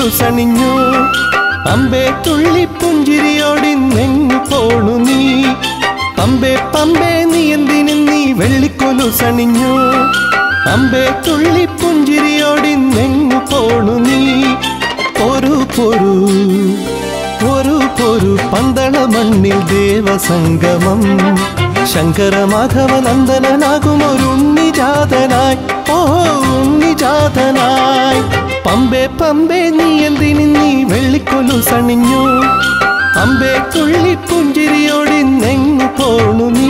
വെള്ളിക്കൊലുസണിഞ്ഞു. അമ്പേ തുള്ളി പുഞ്ചിരിയോടിന്നെങ്ങു പോണു നീ. പമ്പേ പമ്പേ നീ എന്തിനും നീ വെള്ളിക്കൊലുസണിഞ്ഞു. അമ്പേ തുള്ളി പുഞ്ചിരിയോടിന്നെങ്ങു പോണു നീ. ഒരു പൊരു ഒരു പൊരു പന്തള മണ്ണിൽ ദേവസംഗമം. ശങ്കര മാധവ നന്ദനാകുമൊരുണ്ണിജാതനായി, ഓ ഉണ്ണിജാതനായി. പമ്പേ പമ്പേ നീ എന്തിന് നീ വെള്ളിക്കൊലുസണിഞ്ഞു. അമ്പേ തുള്ളി പുഞ്ചിരിയോടിന്നെങ്ങു പോണു നീ.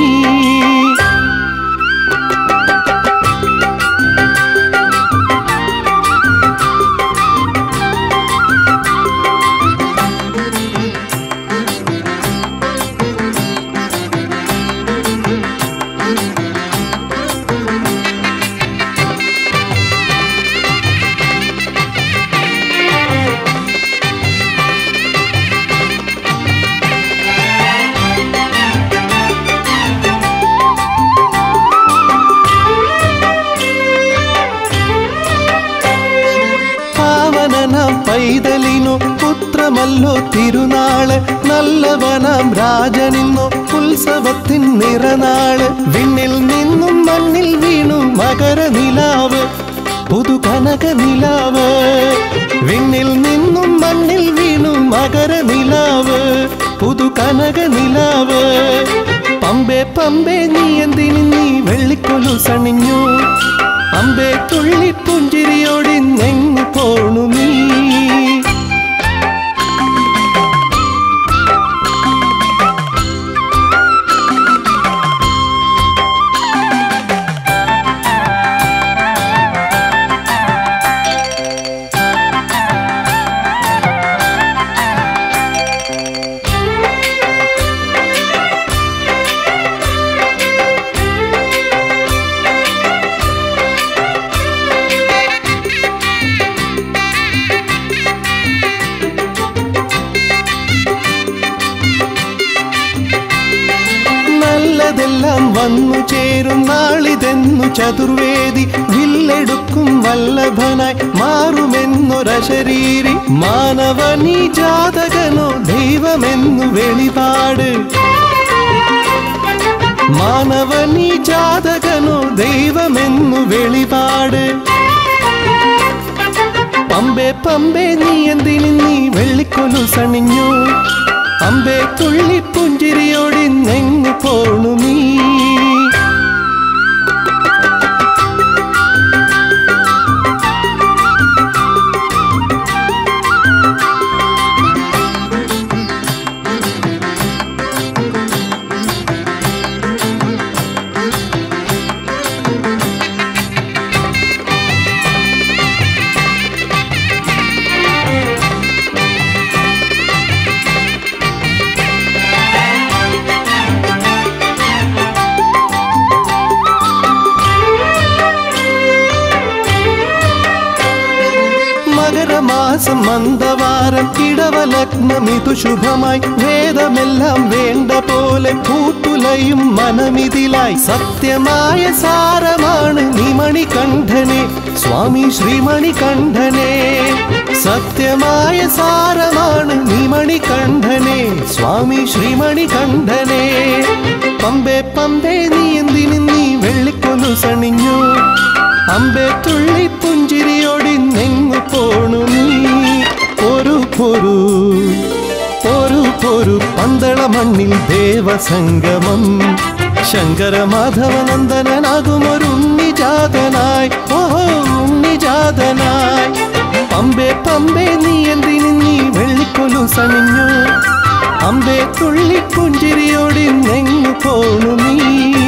പൈതലിനോ പുത്രമല്ലോ തിരുനാള്. നല്ലവനാം രാജനിന്നോ ഉത്സവത്തിൻ നിറനാള്. വിണ്ണിൽ നിന്നും മണ്ണിൽ വീണു മകരനിലാവ്, പുതുകനകനിലാവ്. വിണ്ണിൽ നിന്നും മണ്ണിൽ വീണു മകരനിലാവ്, പുതുകനകനിലാവ്. പമ്പേ പമ്പേ നീ എന്തിന് നീ വെള്ളിക്കൊലുസണിഞ്ഞു. അമ്പേ തുള്ളി പുഞ്ചിരിയോടിന്നെങ്ങു പോണു നീ. വന്നു ചേരും നാളിതെന്നു ചതുർവേദി. വില്ലെടുക്കും വല്ലഭനായി മാറുമെന്നൊരശരീരി. മാനവനീ ജാതകനോ ദൈവമെന്നു വെളിപാട്. മാനവനീ ജാതകനോ ദൈവമെന്നു വെളിപാട്. പമ്പേ പമ്പേ നീ എന്തിന് നീ വെള്ളിക്കൊലുസണിഞ്ഞു. അമ്പേ തുള്ളി പുഞ്ചിരിയോടിന്നെങ്ങു പോണു നീ. മകരമാസം മന്ദവാരം ഇടവലഗ്നമിതു ശുഭമായി. വേദമെല്ലാം വേണ്ട പോലെ പൂത്തുലയും മനമിതിലായി. സത്യമായ സാരമാണ് നീ മണികണ്ഠനെ, സ്വാമി ശ്രീമണികണ്ഠനെ. സത്യമായ സാരമാണ് നീ മണികണ്ഠനെ, സ്വാമി ശ്രീമണികണ്ഠനെ. പമ്പേ പമ്പേ നീ എന്തിന് നീ വെള്ളിക്കൊലുസണിഞ്ഞു. അമ്പേ തുള്ളി പുഞ്ചിരിയോടിന്നെങ്ങു പോണു നീ. ഒരു പൊരു ഒരു പൊരു പന്തള മണ്ണിൽ ദേവസംഗമം. ശങ്കര മാധവ നന്ദനാകുമൊരുണ്ണിജാതനായി, ഓഹോ ഉണ്ണിജാതനായി. പമ്പേ പമ്പേ നീ എന്തിന് നീ വെള്ളിക്കൊലുസണിഞ്ഞു. അമ്പേ തുള്ളി പുഞ്ചിരിയോടിന്നെങ്ങു പോണു നീ.